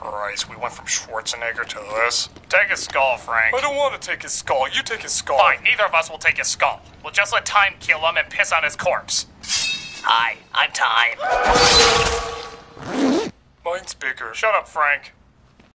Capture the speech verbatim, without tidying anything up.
Christ, we went from Schwarzenegger to this. Take his skull, Frank. I don't want to take his skull. You take his skull. Fine, neither of us will take his skull. We'll just let time kill him and piss on his corpse. Hi, I'm Time. Mine's bigger. Shut up, Frank.